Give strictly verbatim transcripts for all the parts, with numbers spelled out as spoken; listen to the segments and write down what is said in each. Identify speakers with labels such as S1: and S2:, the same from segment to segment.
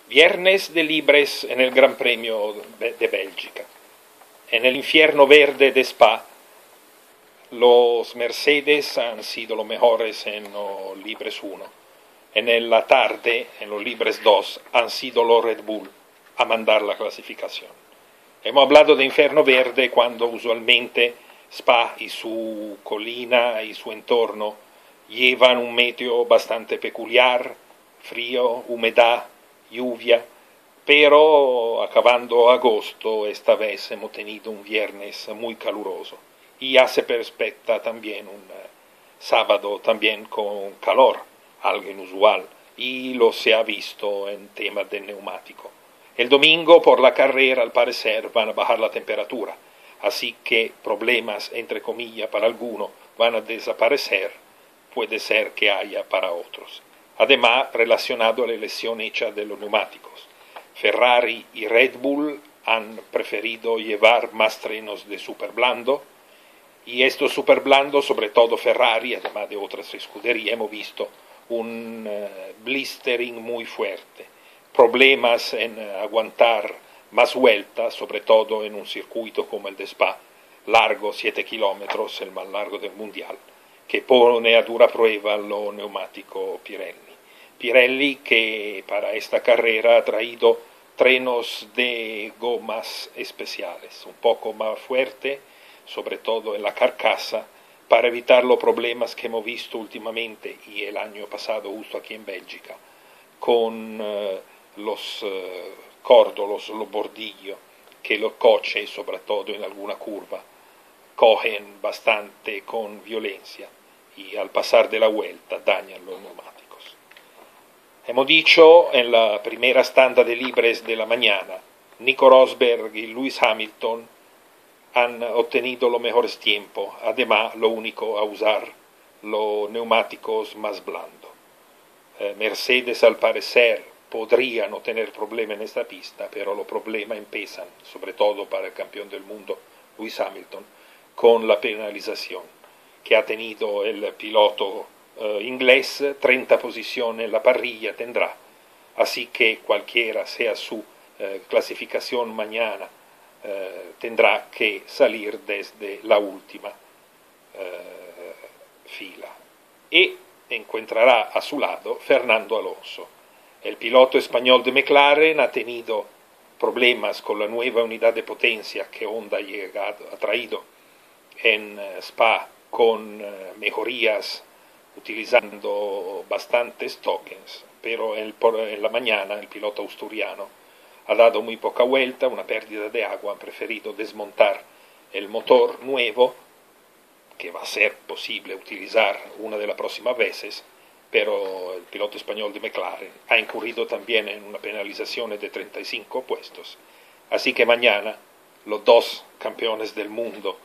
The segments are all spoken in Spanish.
S1: Viernes de Libres en el Gran Premio de Bélgica. En el infierno verde de Spa, los Mercedes han sido los mejores en los Libres uno. En la tarde, en los Libres dos, han sido los Red Bull a mandar la clasificación. Hemos hablado de infierno verde cuando usualmente Spa y su colina y su entorno llevan un meteo bastante peculiar, frío, humedad, lluvia, pero acabando agosto esta vez hemos tenido un viernes muy caluroso y ya se perspecta también un sábado también con calor, algo inusual, y lo se ha visto en temas del neumático. El domingo por la carrera al parecer van a bajar la temperatura, así que problemas entre comillas para algunos van a desaparecer, puede ser que haya para otros. Además, relacionado a la elección hecha de los neumáticos, Ferrari y Red Bull han preferido llevar más frenos de super blando, y estos super blandos, sobre todo Ferrari, además de otras escuderías, hemos visto un uh, blistering muy fuerte, problemas en uh, aguantar más vueltas, sobre todo en un circuito como el de Spa, largo siete kilómetros, el más largo del mundial, que pone a dura prueba lo neumático Pirelli. Pirelli que para esta carrera ha traído frenos de gomas especiales, un poco más fuerte, sobre todo en la carcasa, para evitar los problemas que hemos visto últimamente y el año pasado justo aquí en Bélgica, con uh, los uh, córdolos, los bordillos, que los coches, sobre todo en alguna curva, cogen bastante con violencia y al pasar de la vuelta dañan los neumáticos. Hemos dicho en la primera tanda de libres de la mañana, Nico Rosberg y Lewis Hamilton han obtenido los mejores tiempos, además lo único a usar los neumáticos más blandos. Eh, Mercedes al parecer podría no tener problema en esta pista, pero los problemas empiezan, sobre todo para el campeón del mundo Lewis Hamilton, con la penalización que ha tenido el piloto uh, inglés, treinta posiciones en la parrilla tendrá, así que cualquiera sea su uh, clasificación mañana, uh, tendrá que salir desde la última uh, fila y encontrará a su lado Fernando Alonso. El piloto español de McLaren ha tenido problemas con la nueva unidad de potencia que Honda ha, llegado, ha traído en Spa con uh, mejorías utilizando bastantes tokens, pero el, por, en la mañana el piloto asturiano ha dado muy poca vuelta, una pérdida de agua, han preferido desmontar el motor nuevo, que va a ser posible utilizar una de las próximas veces, pero el piloto español de McLaren ha incurrido también en una penalización de treinta y cinco puestos, así que mañana los dos campeones del mundo,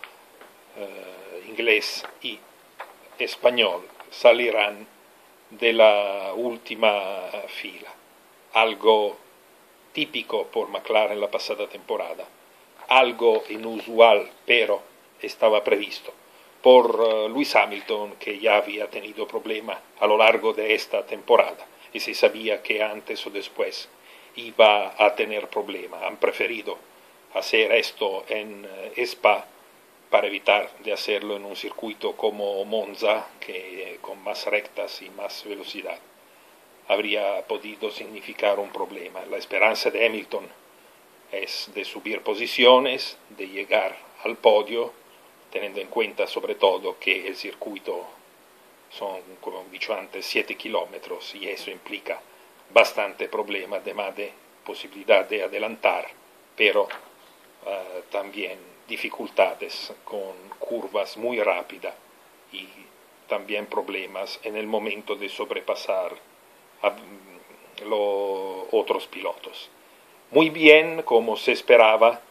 S1: Uh, inglés y español, salirán de la última fila, algo típico por McLaren la pasada temporada, algo inusual pero estaba previsto por uh, Lewis Hamilton, que ya había tenido problemas a lo largo de esta temporada y se sabía que antes o después iba a tener problemas. Han preferido hacer esto en uh, Spa para evitar de hacerlo en un circuito como Monza, que eh, con más rectas y más velocidad habría podido significar un problema. La esperanza de Hamilton es de subir posiciones, de llegar al podio, teniendo en cuenta sobre todo que el circuito son, como he dicho antes, siete kilómetros y eso implica bastante problema, además de posibilidad de adelantar, pero uh, también dificultades con curvas muy rápidas y también problemas en el momento de sobrepasar a los otros pilotos. Muy bien, como se esperaba,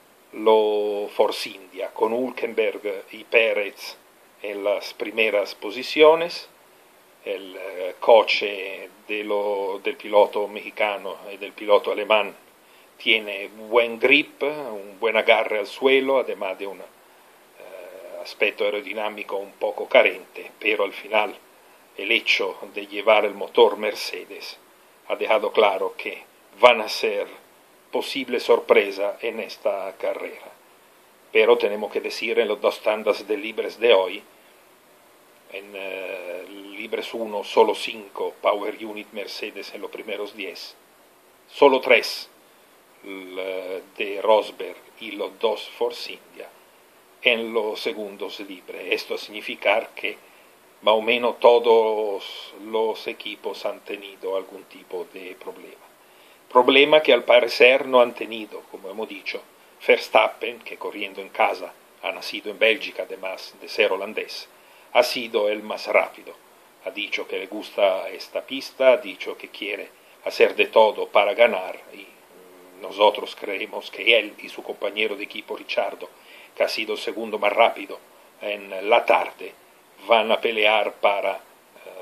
S1: lo Force India, con Hülkenberg y Pérez en las primeras posiciones, el eh, coche de lo, del piloto mexicano y del piloto alemán tiene buen grip, un buen agarre al suelo, además de un eh, aspecto aerodinámico un poco carente, pero al final el hecho de llevar el motor Mercedes ha dejado claro que van a ser posible sorpresa en esta carrera. Pero tenemos que decir en los dos tandas de libres de hoy, en eh, libres uno solo cinco Power Unit Mercedes en los primeros diez, solo tres de Rosberg y los dos Force India en los segundos libres. Esto significa que más o menos todos los equipos han tenido algún tipo de problema. Problema que al parecer no han tenido, como hemos dicho, Verstappen, que corriendo en casa, ha nacido en Bélgica además de ser holandés, ha sido el más rápido. Ha dicho que le gusta esta pista, ha dicho que quiere hacer de todo para ganar y nosotros creemos que él y su compañero de equipo Ricciardo, que ha sido el segundo más rápido en la tarde, van a pelear para uh,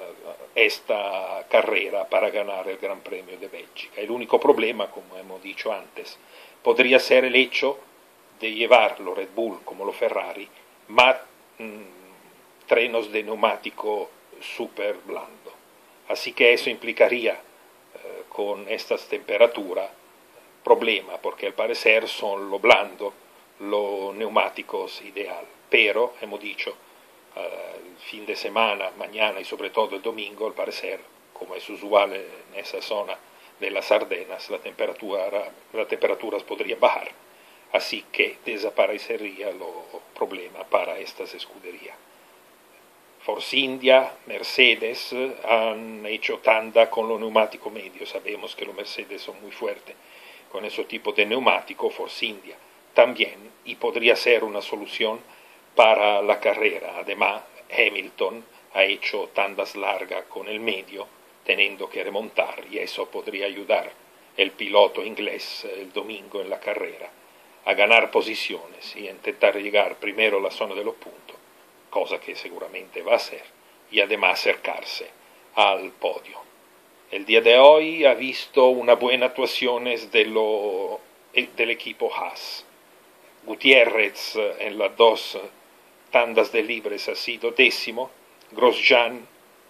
S1: esta carrera, para ganar el Gran Premio de Bélgica. El único problema, como hemos dicho antes, podría ser el hecho de llevarlo Red Bull como lo Ferrari, más mmm, trenos de neumático super blando. Así que eso implicaría uh, con estas temperaturas problema, porque al parecer son lo blando, los neumáticos ideal. Pero, hemos dicho, uh, el fin de semana, mañana y sobre todo el domingo, al parecer, como es usual en esa zona de las Ardenas, la temperatura, las temperaturas podrían bajar. Así que desaparecería el problema para estas escuderías. Force India, Mercedes han hecho tanda con los neumáticos medios. Sabemos que los Mercedes son muy fuertes con ese tipo de neumático. Force India también, y podría ser una solución para la carrera. Además, Hamilton ha hecho tandas largas con el medio, teniendo que remontar, y eso podría ayudar el piloto inglés el domingo en la carrera a ganar posiciones y intentar llegar primero a la zona de los puntos, cosa que seguramente va a hacer, y además acercarse al podio. El día de hoy ha visto una buena actuación de lo, del equipo Haas. Gutiérrez en las dos tandas de libres ha sido décimo, Grosjean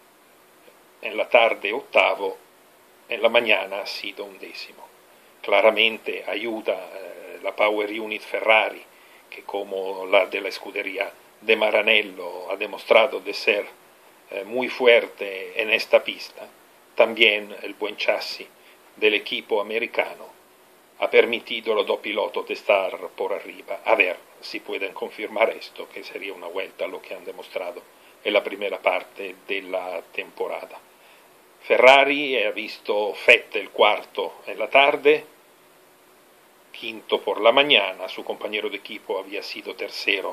S1: en la tarde octavo, en la mañana ha sido un décimo. Claramente ayuda eh, la Power Unit Ferrari, que como la de la escudería de Maranello ha demostrado de ser eh, muy fuerte en esta pista. También el buen chasis del equipo americano ha permitido a los dos pilotos de estar por arriba. A ver si pueden confirmar esto, que sería una vuelta a lo que han demostrado en la primera parte de la temporada. Ferrari ha visto Vettel cuarto en la tarde, quinto por la mañana, su compañero de equipo había sido tercero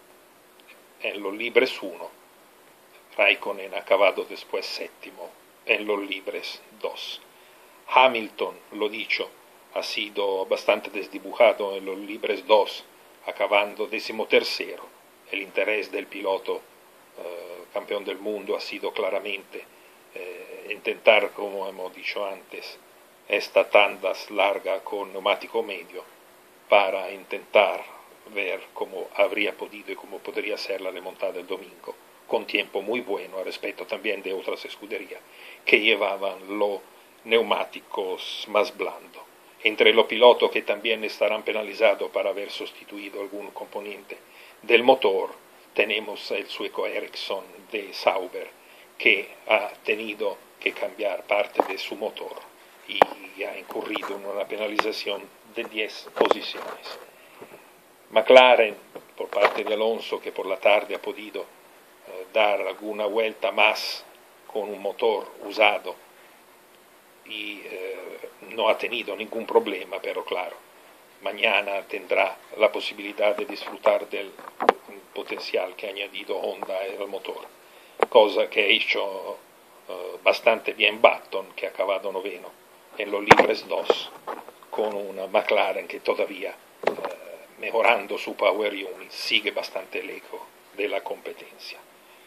S1: en los libres uno, Raikkonen ha acabado después séptimo en los libres dos. Hamilton, lo dicho, ha sido bastante desdibujado en los libres dos, acabando decimotercero. El interés del piloto eh, campeón del mundo ha sido claramente eh, intentar, como hemos dicho antes, esta tandas larga con neumático medio para intentar ver cómo habría podido y cómo podría ser la remontada del domingo, con tiempo muy bueno a respecto también de otras escuderías que llevaban los neumáticos más blandos. Entre los pilotos que también estarán penalizados para haber sustituido algún componente del motor, tenemos el sueco Ericsson de Sauber, que ha tenido que cambiar parte de su motor y ha incurrido en una penalización de diez posiciones. McLaren, por parte de Alonso, que por la tarde ha podido eh, dar alguna vuelta más con un motor usado y eh, no ha tenido ningún problema, pero claro, mañana tendrá la posibilidad de disfrutar del potencial que ha añadido Honda al motor, cosa que ha hecho eh, bastante bien Button, que ha acabado noveno en los libres dos, con una McLaren que todavía, eh, mejorando su Power Unit, sigue bastante lejos de la competencia.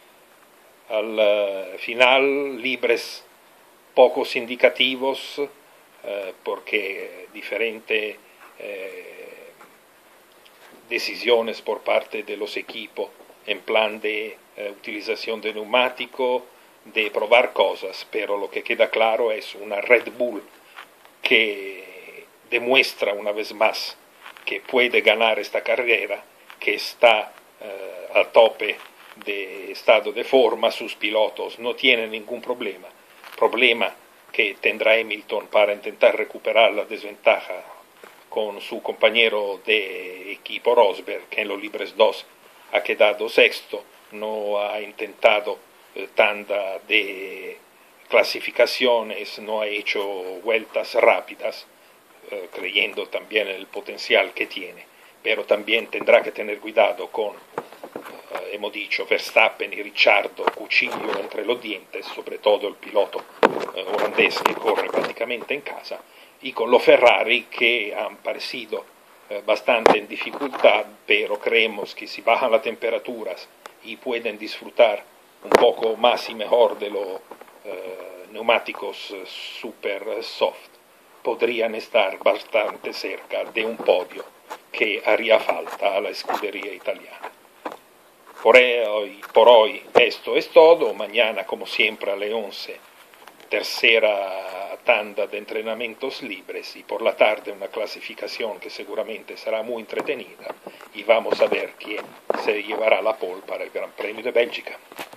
S1: Al uh, final, libres pocos indicativos, eh, porque diferentes eh, decisiones por parte de los equipos en plan de eh, utilización de neumático, de probar cosas, pero lo que queda claro es una Red Bull que demuestra una vez más que puede ganar esta carrera, que está eh, al tope de estado de forma, sus pilotos no tienen ningún problema. Problema que tendrá Hamilton para intentar recuperar la desventaja con su compañero de equipo Rosberg, que en los libres dos ha quedado sexto, no ha intentado eh, tanda de clasificaciones, no ha hecho vueltas rápidas, eh, creyendo también en el potencial que tiene, pero también tendrá que tener cuidado con, eh, hemos dicho, Verstappen y Ricciardo, cuchillo entre los dientes, sobre todo el piloto eh, holandés que corre prácticamente en casa, y con los Ferrari que han parecido eh, bastante en dificultad, pero creemos que si bajan las temperaturas y pueden disfrutar un poco más y mejor de los eh, neumáticos eh, super soft, podrían estar bastante cerca de un podio que haría falta a la escudería italiana. Por hoy, por hoy esto es todo. Mañana, como siempre, a las once, tercera tanda de entrenamientos libres, y por la tarde una clasificación que seguramente será muy entretenida, y vamos a ver quién se llevará la pole para el Gran Premio de Bélgica.